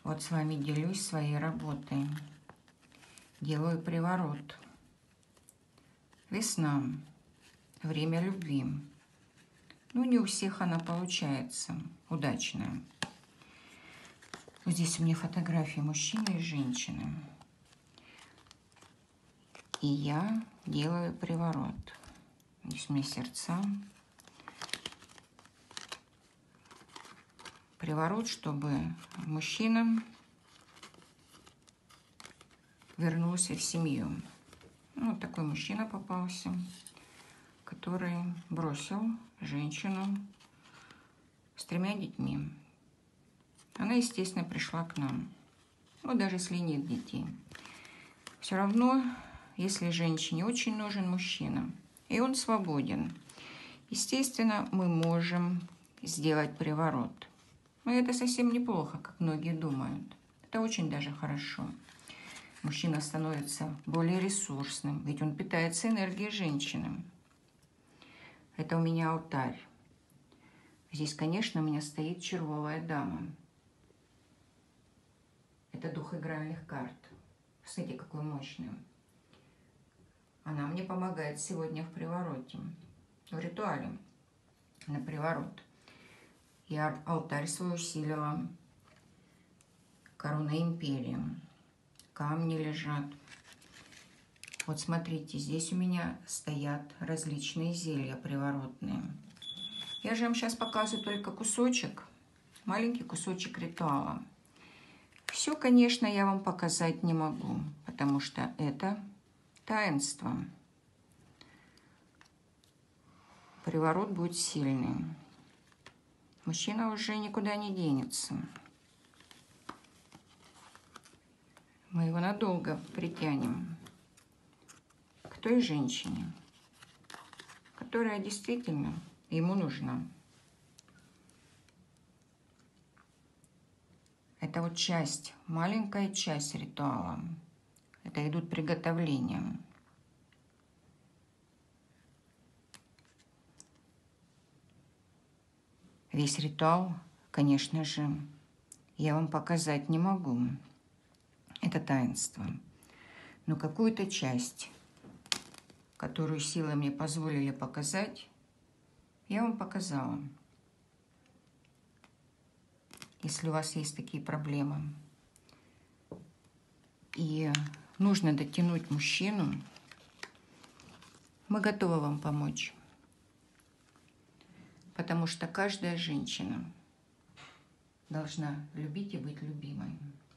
Вот с вами делюсь своей работой. Делаю приворот. Весна. Время любви. Ну, не у всех она получается удачная. Вот здесь у меня фотографии мужчины и женщины. И я делаю приворот. Здесь у меня сердца. Приворот, чтобы мужчина вернулся в семью. Ну, вот такой мужчина попался, который бросил женщину с 3 детьми. Она, естественно, пришла к нам. Ну, даже если нет детей. Все равно, если женщине очень нужен мужчина, и он свободен, естественно, мы можем сделать приворот. Но это совсем неплохо, как многие думают. Это очень даже хорошо. Мужчина становится более ресурсным, ведь он питается энергией женщины. Это у меня алтарь. Здесь, конечно, у меня стоит червовая дама. Это дух игральных карт. Смотрите, какой мощный. Она мне помогает сегодня в привороте, в ритуале на приворот. Я алтарь свой усилила. Корона империи. Камни лежат. Вот смотрите, здесь у меня стоят различные зелья приворотные. Я же вам сейчас показываю только кусочек, маленький кусочек ритуала. Все, конечно, я вам показать не могу, потому что это таинство. Приворот будет сильный. Мужчина уже никуда не денется. Мы его надолго притянем к той женщине, которая действительно ему нужна. Это вот часть, маленькая часть ритуала. Это идут приготовления. Весь ритуал, конечно же, я вам показать не могу. Это таинство. Но какую-то часть, которую силы мне позволили показать, я вам показала. Если у вас есть такие проблемы и нужно дотянуть мужчину, мы готовы вам помочь. Потому что каждая женщина должна любить и быть любимой.